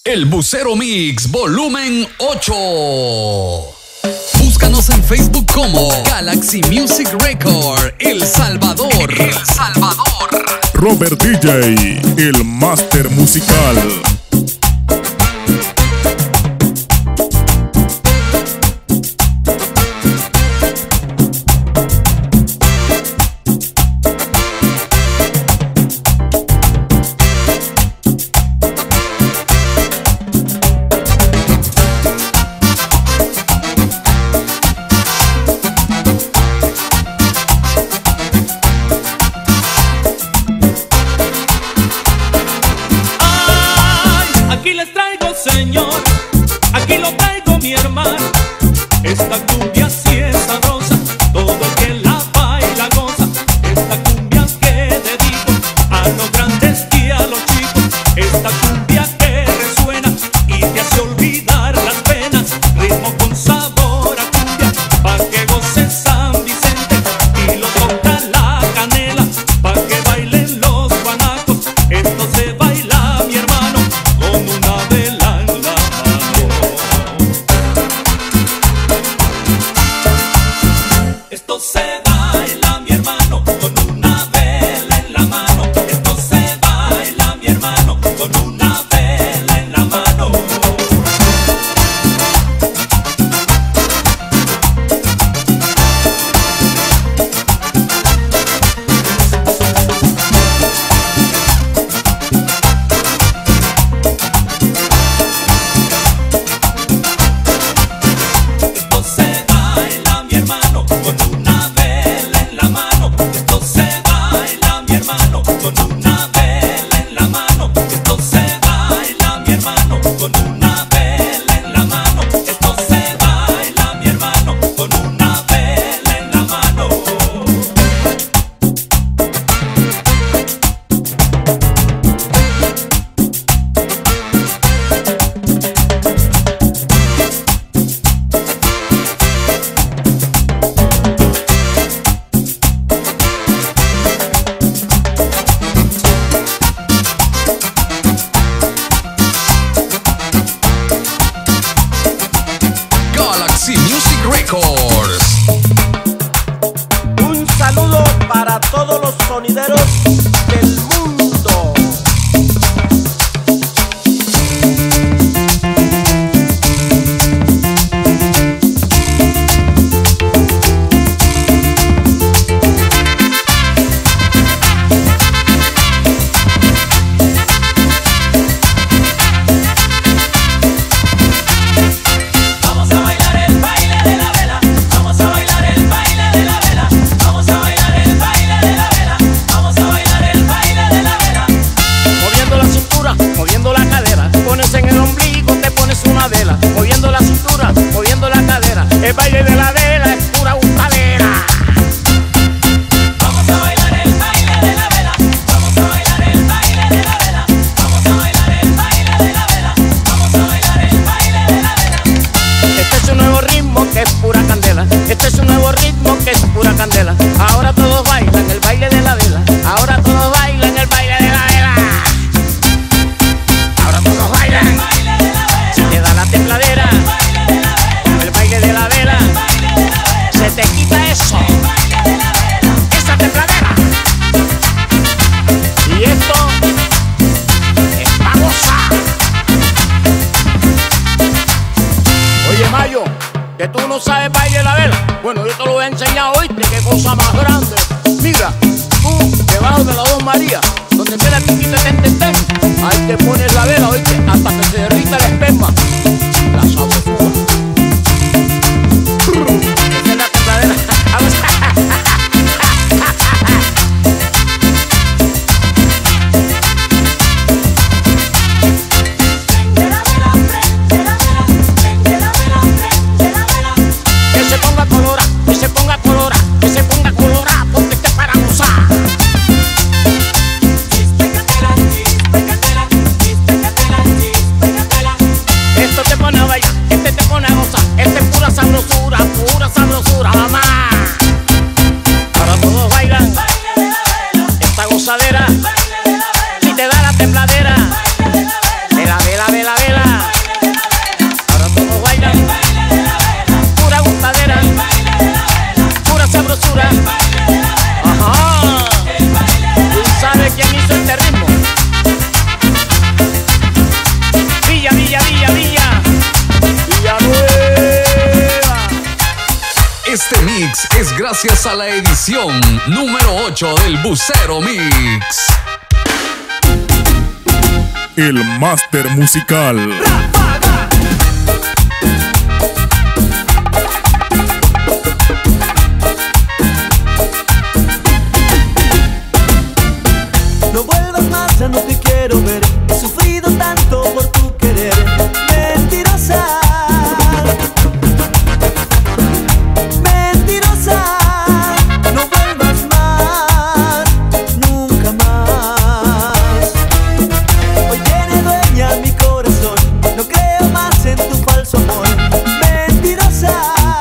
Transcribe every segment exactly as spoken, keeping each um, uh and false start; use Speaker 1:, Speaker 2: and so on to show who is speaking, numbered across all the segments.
Speaker 1: El Bucero Mix Volumen ocho. Búscanos en Facebook como Galaxy Music Record El Salvador. El Salvador.
Speaker 2: Robert D J, el máster musical.
Speaker 3: Señor, aquí lo traigo mi hermano. Esta cumbia sí es sabrosa, todo el que la baila goza. Esta cumbia que dedico a los grandes y a los chicos. Esta cumbia que resuena y te hace olvidar las penas. Ritmo con sabor a cumbia, pa' que goce San Vicente. Y lo toca la canela, pa' que bailen los guanacos. Esto se baila mi hermano con una vela. Esto se baila mi hermano con una vela en la mano. Esto se baila mi hermano con una vela en la mano. Esto se baila mi hermano con una vela en la mano. Esto se baila mi hermano con una vela en la mano. Esto se baila mi hermano con una vela en la mano. Esto se baila mi hermano con una vela en la mano.
Speaker 1: Galaxy Music Records.
Speaker 4: Un saludo para todos los sonideros del mundo.
Speaker 3: Vamos a bailar el baile de la vela. Vamos a bailar el baile de la vela. Vamos a bailar el baile de la vela. Vamos a bailar el baile de la vela.
Speaker 4: Moviendo la cintura, moviendo la cadera. Pones en el ombligo, te pones una vela. Moviendo la cintura, moviendo la cadera. El baile de la vela es pura gustadera.
Speaker 3: Vamos a bailar el baile de la vela. Vamos a bailar el baile de la vela. Vamos a bailar el baile de la vela. Vamos a bailar el baile de la vela.
Speaker 4: Este es un nuevo ritmo que es pura candela. Este es un nuevo ritmo que es pura candela. Ahora todos bailan el baile de la vela. Ahora todos bailan el baile de la vela. Ahora todos bailan.
Speaker 3: Baile de la vela.
Speaker 4: Se te da la tembladera.
Speaker 3: Baile de la vela.
Speaker 4: Con el baile de la vela
Speaker 3: Baile de la vela.
Speaker 4: se te quita eso,
Speaker 3: Baile de la vela.
Speaker 4: esa tembladera. Y esto es pa' gozar. Oye Mayo, que tú no sabes baile de la vela. Bueno, yo te lo voy a enseñar, oíste, qué cosa más grande. Mira, tú debajo de la dos María, donde queda el tiquito ten, ten, ten, ahí te pones la vela, oíste, hasta que se derrita el esperma. La sabrosura. Esa es la tembladera. Vamos.
Speaker 3: Prende la vela, prende la vela, prende la vela, prende la vela.
Speaker 4: Que se ponga colora, que se ponga colora, que se ponga colora, porque te para gozar.
Speaker 3: Chispe candela, chispe candela, chispe candela, chispe candela.
Speaker 1: Mix es gracias a la edición número ocho del Bucero Mix.
Speaker 2: El máster musical.
Speaker 5: No vuelvas más, ya no te quiero ver. He sufrido tanto por tu querer. Mentirosa, mentirosa. No vuelvas más, nunca más. Hoy tiene dueña mi corazón. No creo más en tu falso amor. Mentirosa,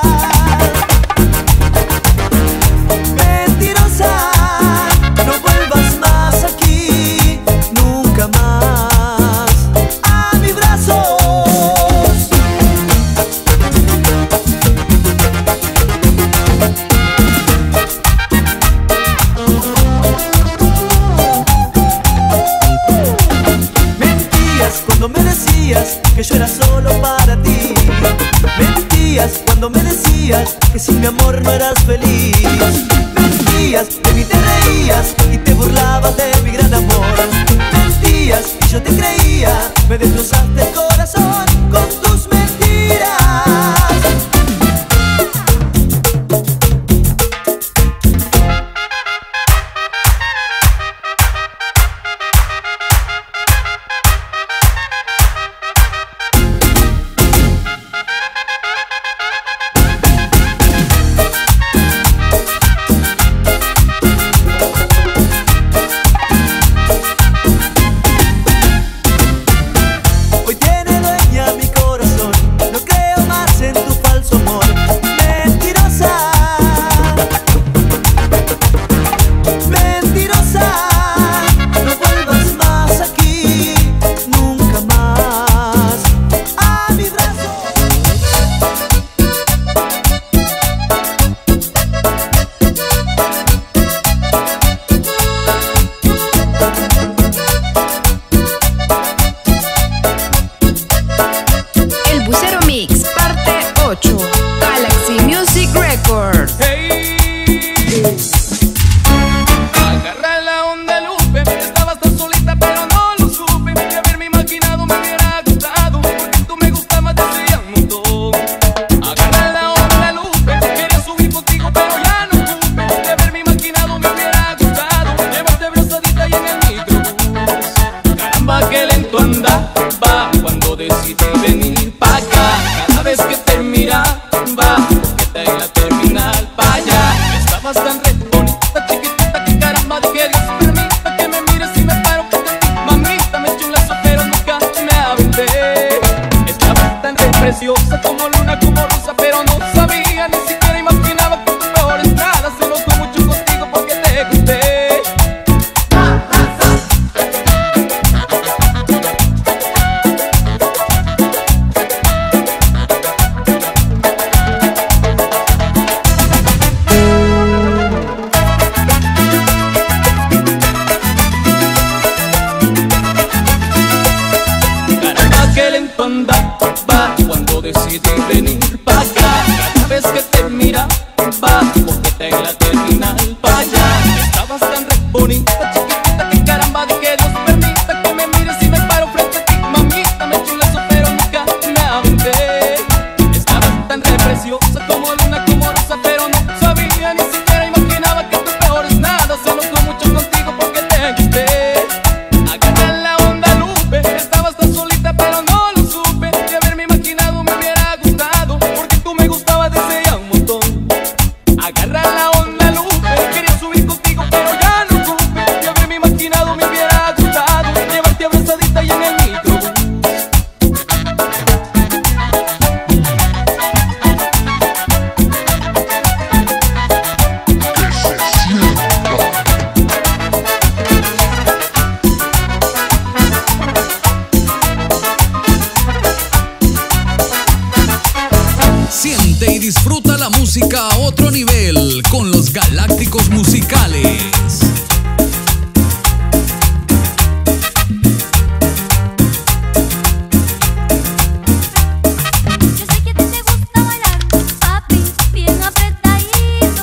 Speaker 5: mentirosa. No vuelvas más aquí, nunca más a mis brazos. Mentías cuando me decías que yo era solo para ti. Mentías cuando me decías que sin mi amor no eras feliz. Mentías, de mí te reías y te burlabas de mi gran amor. Mentías y yo te creía, me destrozaste el corazón con tus mentiras. Hoy tiene dueña mi corazón. No creo más en tu falso amor. Mentirosa, mentirosa. No vuelvas más aquí, nunca más a mi brazo.
Speaker 6: El Bucero Mix, parte ocho. Galaxy Music Records.
Speaker 3: Agarra la onda, Lupe. Estabas tan solita, pero no lo supe. De haberme imaginado me hubiera gustado, porque tú me gustabas desde un montón. Agarra la onda, Lupe. Quería subir contigo, pero ya no supe. De haberme imaginado me hubiera gustado, llevarte abrazadita y en el microbús. Caramba, qué lento andaba cuando decidí venir pa' acá. Cada vez que te miraba, boqueta en la terminal pa' allá. Estabas tan re bonita, chiquitita, que caramba, que Dios permita que me mires y me paro frente a ti. Mamita, me eché un lazo, pero nunca me aventé. Estabas tan re preciosa como luna, como rosa, pero no sabía, ni siquiera imaginaba que tu peor estrada se enojó mucho contigo porque te gusté. Caramba, qué lento andaba cuando decidí venir pa' acá. Cada vez que te miraba, boqueta en la terminal pa' allá. Estabas tan re bonita, chiquitita, que caramba, que Dios permita que me mires y me paro frente a ti. Mamita, me eché un lazo, pero nunca me aventé. Estabas tan re preciosa como luna, como rosa, pero no sabía, ni siquiera imaginaba que tu peor es nada. Se enojó mucho contigo porque te gusté. Agarra la onda, Lupe. Estabas tan solita, pero no lo supe. De haberme imaginado me hubiera gustado, porque tú me gustabas desde ya un montón. Agarra la onda, Lupe. Quería subir contigo, pero ya no supe. De haberme imaginado me hubiera gustado, llevarte abrazadita y en el microbús.
Speaker 1: Siente y disfruta la música a otro nivel con los Galácticos Musicales.
Speaker 7: Yo sé que a ti te gusta bailar, papi, bien apretadito.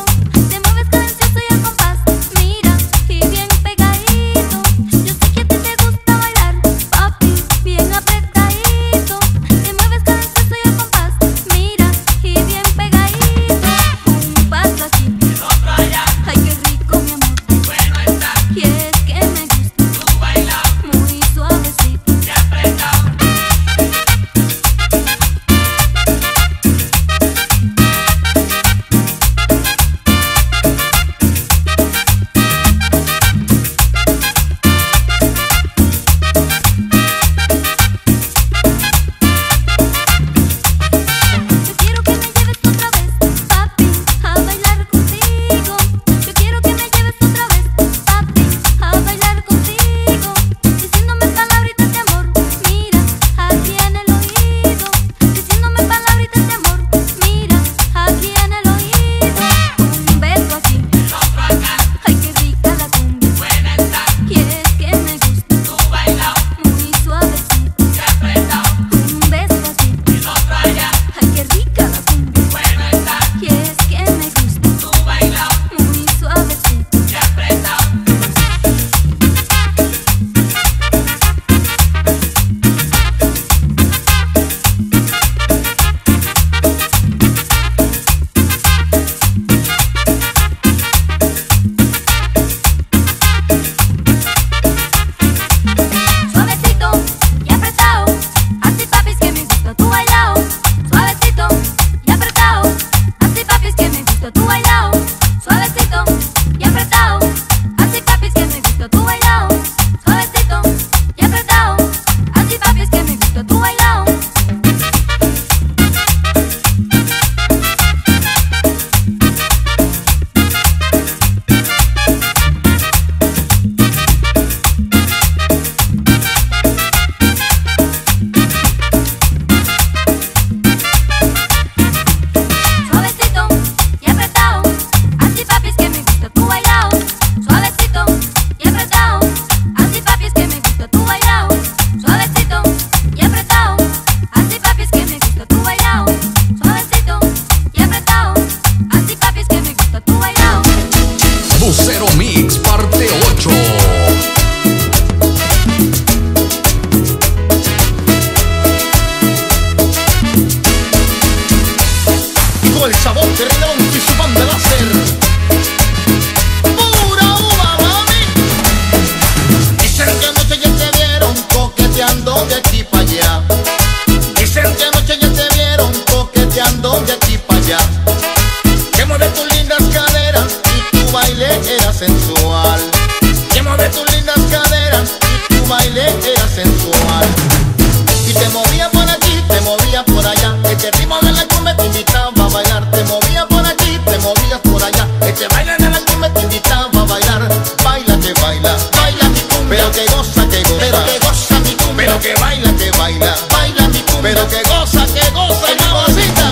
Speaker 7: allá. Dicen que anoche ya te vieron coqueteando de aquí para allá. Que mueve tus lindas caderas y tu baile era sensual. Que mueve tus lindas caderas y tu baile era sensual. Y te movía por aquí, te movía por allá. Este ritmo de la cumbia te invitaba a bailar. Te movía por aquí, te movías por allá. Este baile de la cumbia te invitaba a bailar. Baila que baila, baila mi cumbia. Pero que goza, que goza, pero que goza mi cumbia. Pero que baila, que baila, baila mi cumbia. Pero que goza, que goza mi mamacita.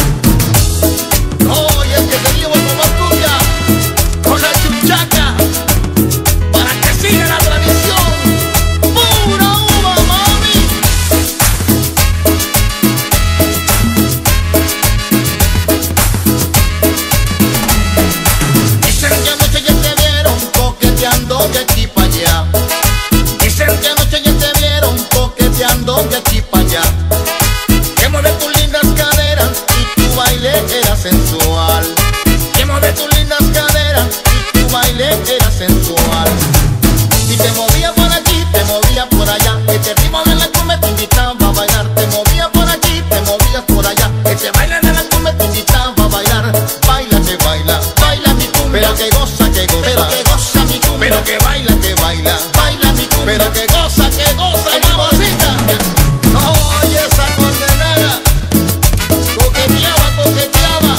Speaker 7: Oye, es que te llevo como cumbia con la chuchaca para que siga la tradición. Pura uva, mami. Dicen que anoche ya te vieron coqueteando de aquí para allá. Dicen que anoche ya te vieron coqueteando de aquí para allá. Que mueve tus lindas caderas y tu baile era sensual. Que mueve tus lindas caderas y tu baile era sensual. Y te movía por aquí, te movía por allá. Este ritmo de la cumbia te invitaba a bailar. Te movía por aquí, te movías por allá. Este baile de la cumbia te invitaba a bailar. Baila que baila, baila mi cumbia. Pero que goza, que goza, pero que goza mi cumbia. Pero que baila, que baila, baila mi cumbia. Pero que goza, que goza mi mamacita. Oye esa condenada, coqueteaba, coqueteaba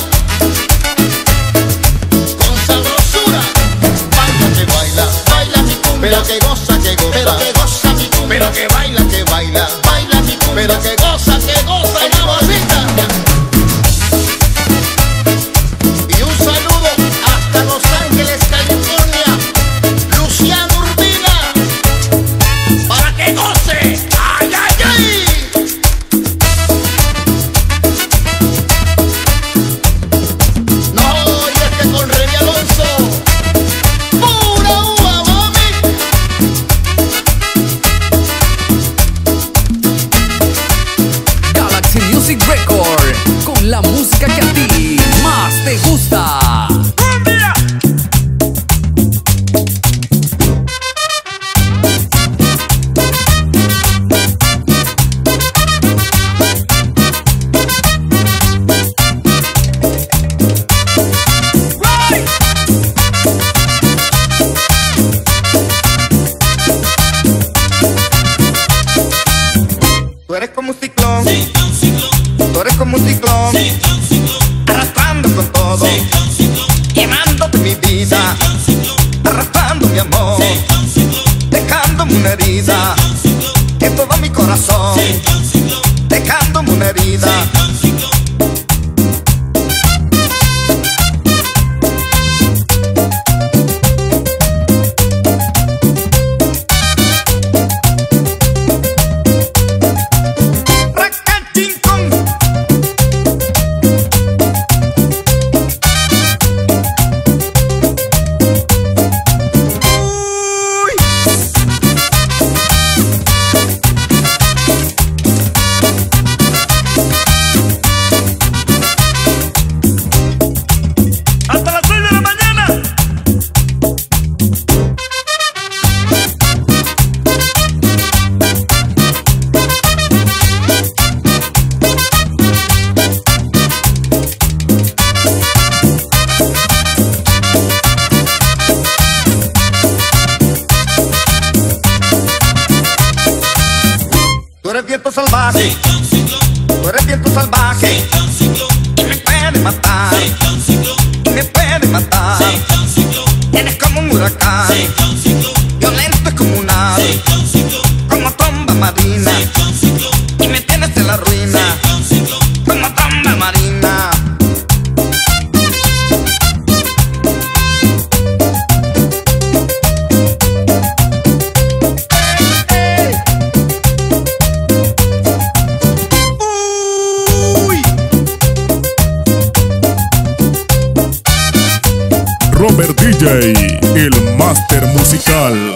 Speaker 7: con sabrosura. Baila que baila, baila mi cumbia. Pero que goza, que goza, pero que goza mi cumbia. Pero que baila, que baila, baila mi cumbia. Pero que goza, que goza mi mamacita. Y un saludo hasta Los Ángeles, California, Luciano Urbina, para que goce. ¡Ay, ay, ay! No, y es que con Remy Alonso, pura uva, mami.
Speaker 1: Galaxy Music Record, con la música que a ti más te gusta.
Speaker 7: Tú eres como un ciclón, tú eres como un ciclón, arrastrando con todo, quemándote mi vida, arrastrando mi amor, dejándome una herida en todo mi corazón, dejándome una herida. Tú eres viento salvaje, tú eres viento salvaje, y me puede matar, y me puede matar. Eres como un huracán, violento y descomunal, como tromba marina, y me tienes en la ruina, como tromba marina.
Speaker 2: Robert D J, el máster musical.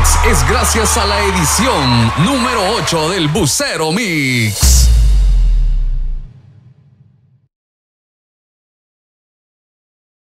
Speaker 1: es gracias a la edición número ocho del Bucero Mix.